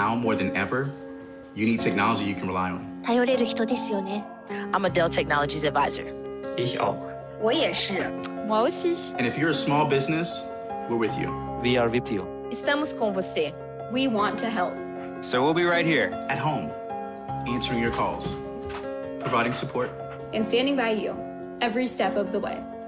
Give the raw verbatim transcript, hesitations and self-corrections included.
Now more than ever, you need technology you can rely on. 頼れる人ですよね。 I'm a Dell Technologies advisor. Ich auch. 我也是。 我aussi. And if you're a small business, we're with you. We are with you. Estamos com você. We want to help. So we'll be right here. At home, answering your calls, providing support, And standing by you every step of the way.